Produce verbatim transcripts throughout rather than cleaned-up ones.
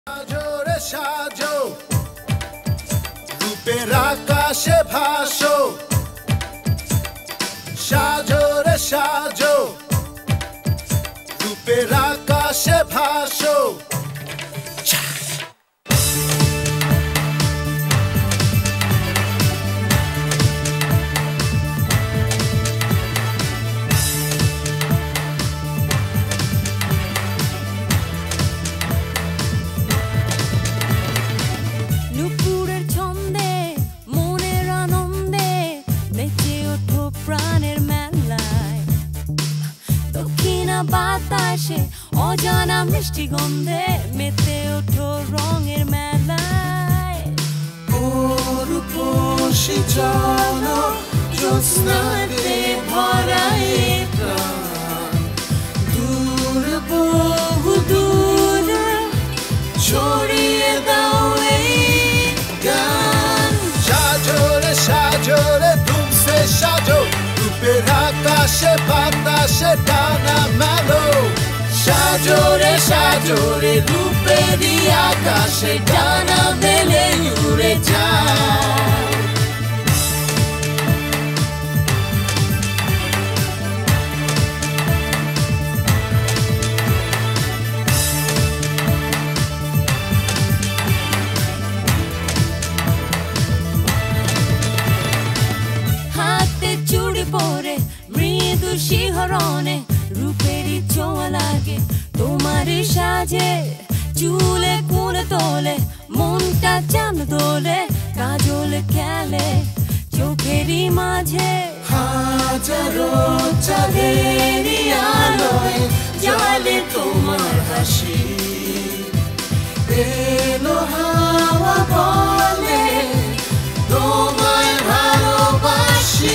সাজো রে সাজো রূপের আকাশে ভাসো সাজো রে সাজো রূপের আকাশে ভাসো বাতাসে অজানা মিষ্টি গন্ধে মেতে ওঠো রঙের মেলায় ও রূপসী জন জ্যোৎস্নাতে ভরা এ প্রাণ দূর বহু দূর ছড়িয়ে দাও এই গান সাজো রে সাজো রে তুমসে সাজো রূপের আকাশে বাতাসে টানা মেলো সাজো রে সাজো রে রূপেরই আকাশে টানা মেলে উড়ে যাও হাতে চুড়ি পরে মৃদু শিহরণে রূপেরই ছোঁয়া লাগে তোমার সাজে চুলে কোলে তোলে মনটা চান দোলে কাজল খেলে চোখেরই মাঝে হাজারো চাঁদেরই আলোয় জ্বলে তোমার হাসি এলো হাওয়া বলে তোমায় ভালোবাসি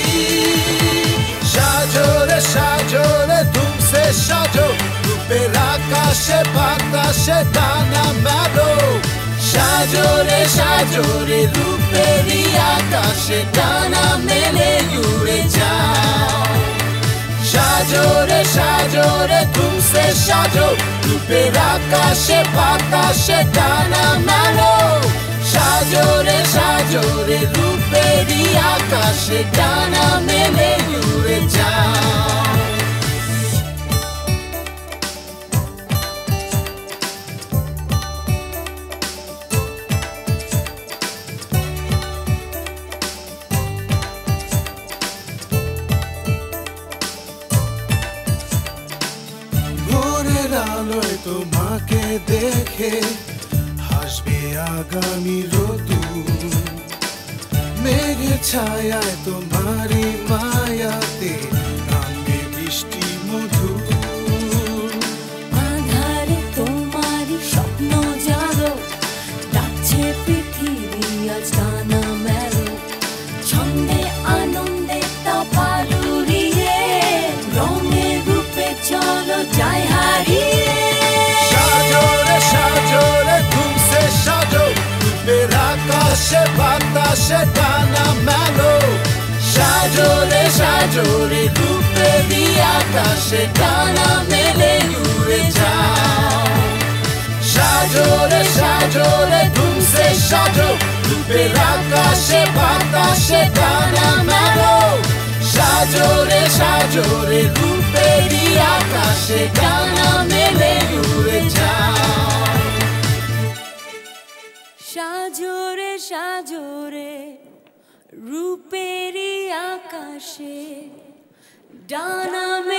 সাজো রে সাজো রে তুমসে সাজো রূপের আকাশে বাতাসে টানা মেলো সাজো রে সাজো রে রূপেরই আকাশে টানা মেলে উড়ে যাও সাজো রে সাজো রে তুমসে সাজো রূপের আকাশে বাতাসে টানা মেলো সাজো রে সাজো রে রূপেরই আকাশে টানা মেলে উড়ে যাও ভোরের আলোয় তোমাকে দেখে হাসবে আগামী রোদুর মেঘের ছায়ায় তোমারই মায়াতে নামবে বৃষ্টি মধুর আধারে তোমারই স্বপ্ন জাগো ডাকছে পৃথিবী আজ টানা মেলো ছন্দে আনন্দে তা পালুরিয়ে রঙে রূপে চলো যাই হারিয়ে সাজো রে সাজো রে তুমসে সাজো রূপের আকাশে বাতাসে টানা মেলো সাজো রে সাজো রে রূপেরই আকাশে টানা মেলে উড়ে যাও সাজো রে সাজো রে তুমসে সাজো রূপের আকাশে বাতাসে টানা মেলো সাজো রে সাজো রে রূপেরই আকাশে টানা মেলে উড়ে যাও সাজো রে সাজো রে রূপেরই আকাশে ডানা